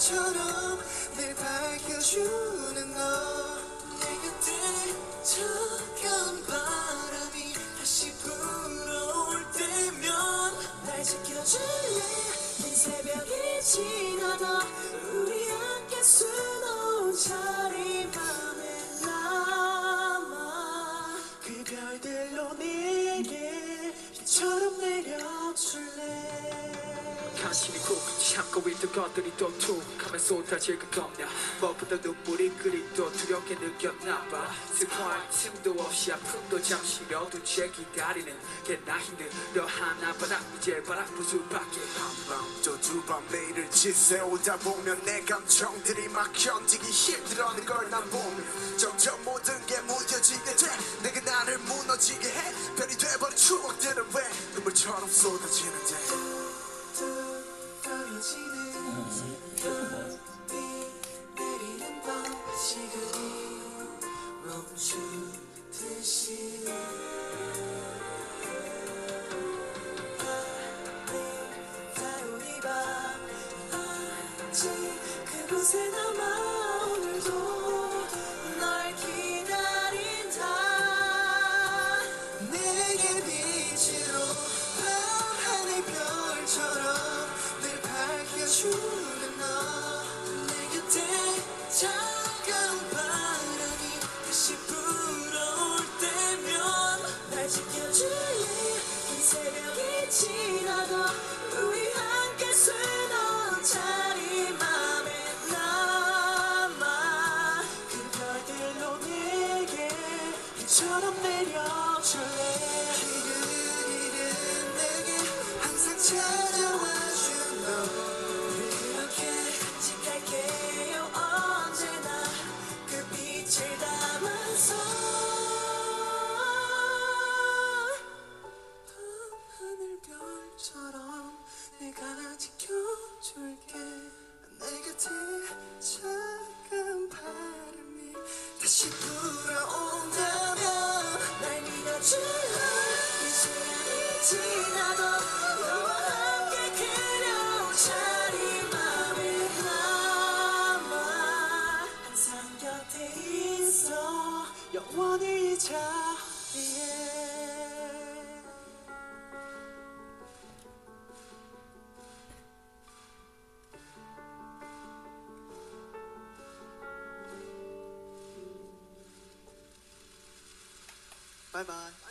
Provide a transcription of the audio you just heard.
별처럼 늘 밝혀주는 너. 내 곁에 차가운 바람이 다시 불어올 때면 날 지켜줄래. 긴 새벽이 지나도 우리 함께 수놓은 자리 맘에 남아. 그 별들로 내게 비처럼 내려줄래. 간신히 꾹 참고 있던 것들이 또 툭하면 쏟아질 것 같냐. 무엇보다 눈물이 그리도 두렵게 느꼈나봐. 슬퍼할 틈도 없이 아픔도 잠시 며두째 기다리는 게 나 힘들어 하나봐라. 이제 바라볼 수밖에. 한밤 또 두 밤 매일을 지새우다 보면 내 감정들이 막 견디기 힘들어하는 걸 난 보면 점점 모든 게 무뎌지게 돼. 내가 나를 무너지게 해. 별이 돼버린 추억들은 왜 눈물처럼 쏟아지는데. 내리는 밤 시간이 멈추듯이 다운 이 밤 아직 그곳에 남아 오늘도 널 기다린다. 내게 빛으로 밤하늘 별처럼 늘 밝혀주는 너. 내 곁에 차가운 바람이 다시 불어올 때면 날 지켜줄래. 긴 새벽이 지나도 우리 함께 수놓은 자리 맘에 남아. 그 별들로 내게 비처럼 내려줄래. 그 일은 내게 항상 찾아와준 너. 그렇게 간직할게요 언제나 그 빛을 담아서. 밤하늘 별처럼 내가 지켜줄게. 내 곁에 차가운 바람이 다시 불어온다면 날 믿어줄래. 이 시간이 지나도 너와 함께 그려온 자리 맘에 남아. 항상 곁에 있어 영원히 이 자리에. 바이바이.